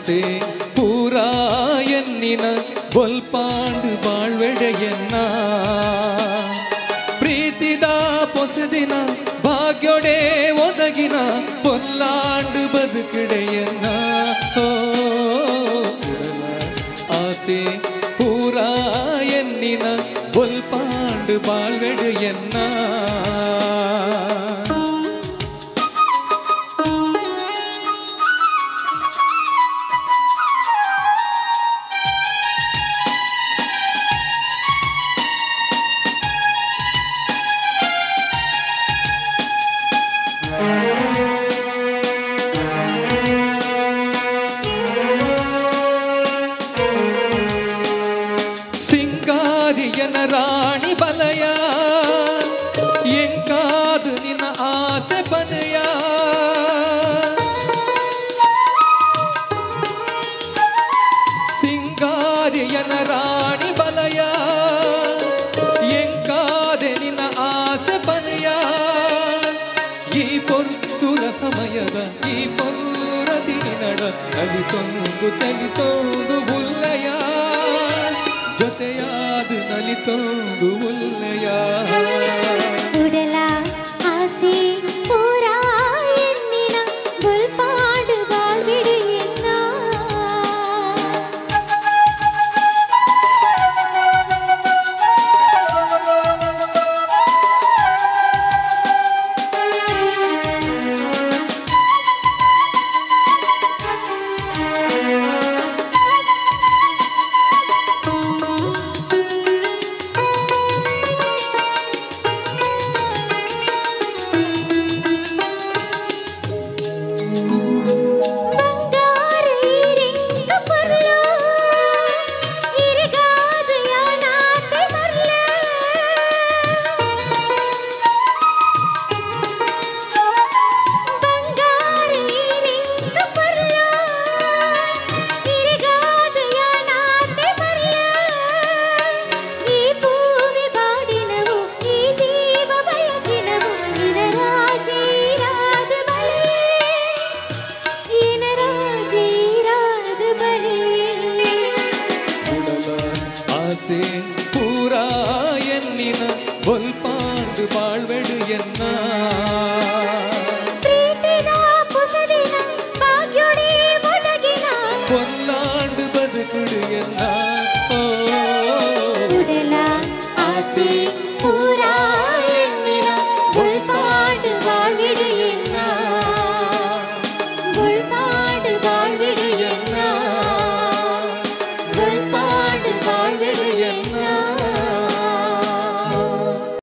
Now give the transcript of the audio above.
ಆಸೆ ಪೂರ ಎನ್ನಿನ ಬೊಲ್ಪಾಂಡು ಬಾಳ್ವೆಡೆಯನ್ನ ಪ್ರೀತಿದ ಪೊಸದಿನ ಭಾಗ್ಯೊಡೆ ಒದಗಿನ ಪೊಲ್ಲಾಂಡು ಬದುಕಿಡೆಯನ್ನ ಆಸೆ ಪೂರ ಎನ್ನಿನ ಬೊಲ್ಪಾಂಡು ಬಾಳ್ವೆಡೆಯನ್ನ ಸಿಂಗಾರಿಯನ ರಾಣಿ ಬಲಯ ಎಂಕಾದು ನಿನ್ನ ಆಸೆ ಬನಯ ಸಿಂಗಾರಿಯನ ರಾಣಿ ಬಲಯ ಎಂಕಾದೆ ನಿನ್ನ ಆಸೆ ಬನಯ ಈ ಪೊರ್ತುರ ಸಮಯದ ಈ ಪೊರ್ರದಿ ನಡ ತಲಿತೊಂದು ಬುಲ್ಲಯ ಜೊತೆಯಾದ ನಲಿತೊಂದು ಉಲ್ಲಯ ಉಡಲ ಆಸೆ ಪೂರ ಎನ್ನಿನ ಬೊಲ್ಪಾಡು ಬಾಳ್ವಿಡೆಯನ್ನ ಆಸೆ ಪೂರ ಎನ್ನಿನ ಬೊಲ್ಪಾಂಡು ಬಾಳ್ವೆಡೆಯನ್ನ